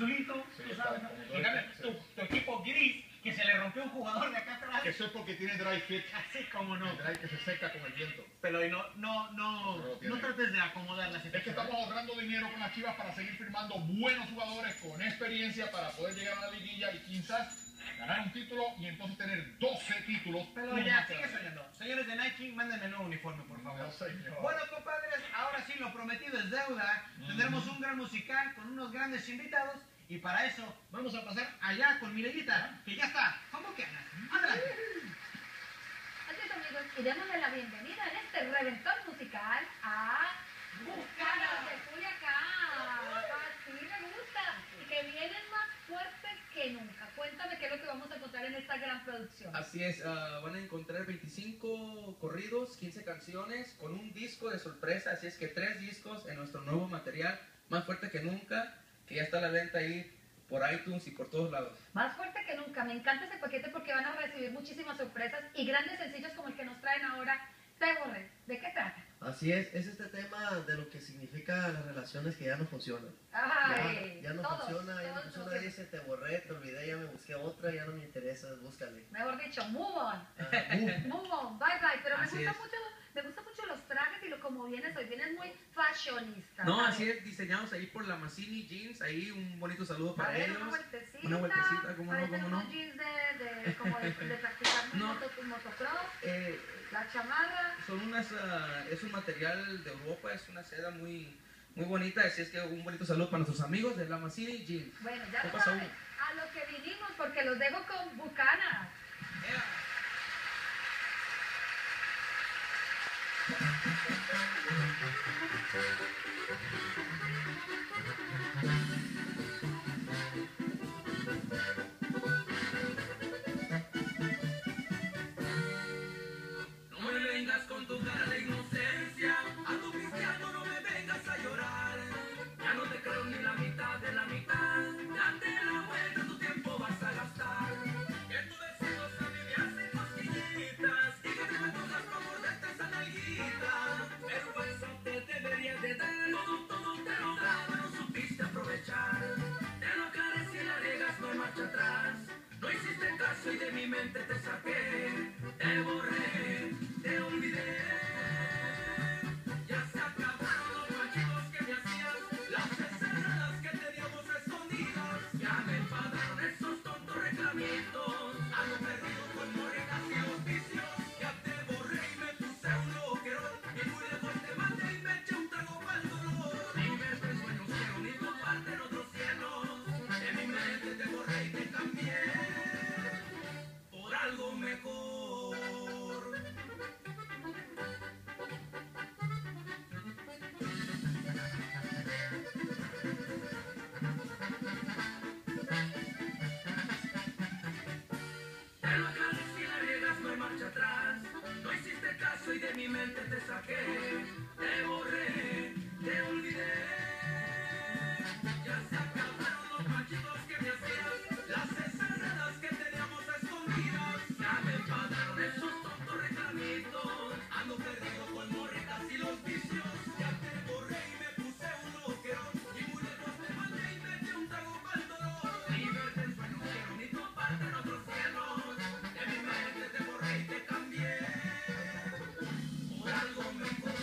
azulito, Sí, tú sabes, ¿no? como En cambio, tu equipo gris, que se le rompió un jugador de acá atrás. Eso es porque tiene dry fit. Así como no. El dry que se seca con el viento. Pero no trates de acomodar la situación. Es que estamos ahorrando dinero con las Chivas para seguir firmando buenos jugadores con experiencia para poder llegar a la liguilla y quizás ganar un título y entonces tener 12 títulos. Pero ya, sigue soñando. Señores de Nike, mándenme el nuevo uniforme, por favor. No, señor. Bueno, compadres, ahora sí, lo prometido es deuda. Tendremos un gran musical con unos grandes invitados. Y para eso vamos a pasar allá con Mireguita, que ya está. ¿Cómo que Ana? Adelante. Así es, amigos, y démosle la bienvenida en este reventón musical a Bucanas de Culiacán. Así me gusta. Y que vienen más fuertes que nunca. Cuéntame qué es lo que vamos a encontrar en esta gran producción. Así es, van a encontrar 25 corridos, 15 canciones, con un disco de sorpresa, así es que 3 discos en nuestro nuevo material, más fuerte que nunca, que ya está a la venta ahí por iTunes y por todos lados. Más fuerte que nunca. Me encanta ese paquete porque van a recibir muchísimas sorpresas y grandes sencillos como el que nos traen ahora. Te borré. ¿De qué trata? Así es este tema de lo que significa las relaciones que ya no funcionan. Ay, Ya no todos, funciona, todos. dice, te borré, te olvidé, ya me busqué otra, ya no me interesa, búscale. Mejor dicho, move on. Move. Move on, bye bye. Pero me Así gusta es. mucho los trajes y lo como vienes hoy. Vienes muy fashionista. No, ¿sabes? así es, diseñados ahí por la Mazzini Jeans, ahí un bonito saludo A para ver, ellos. una vueltecita. Una vueltecita, ¿cómo no, parecen cómo no? unos jeans de practicar No. motocross. La chamarra. Son unas, es un material de Europa, es una seda muy bonita, así es que un bonito saludo para nuestros amigos de la Mazzini Jeans. Bueno, ya ¿Qué lo pasó? saben. A lo que vinimos porque los dejo con Bucanas. No me vengas con tu cara de inocencia, a tu cristiano no me vengas a llorar. Ya no te creo ni la mitad de la mitad, date la vuelta, tu tiempo vas a gastar. Que tus vecinos a mí me hacen cosquillitas y que te me pongas pa' morderte esa nalguita. Vergüenza te deberías de dar, todo te lo daba, no supiste aprovechar. Te lo acaricié y la riegas, no hay marcha atrás. No hiciste caso y de mi mente te saqué, te borré, te olvidé. Ya se acabaron los machitos que me hacías, las encerradas que teníamos escondidas. Ya me enfadaron esos tontos reclamitos, a lo perdido con morenas y los vicios. Ya te borré y me puse un loquerón, y muy lejos te mandé y me eché un trago pa'l dolor. Ni verte en sueños quiero, ni toparte en otros cielos. De mi mente te borré y te cambié por algo mejor. Te lo acaricié y la riegas, no hay marcha atrás. No hiciste caso y de mi mente te saqué. Te borré, te olvidé. Ya se acabaron los machitos que me hacías, las encerradas que teníamos escondidas. Ya me enfadaron esos tontos reclamitos, ando perdido con morritas y los vicios. Ya te borré y me puse un loquerón, y muy lejos te mandé y me eché un trago pa'l dolor. Ni verte en sueños quiero, ni toparte en otros cielos. De mi mente te borré y te cambié por algo mejor.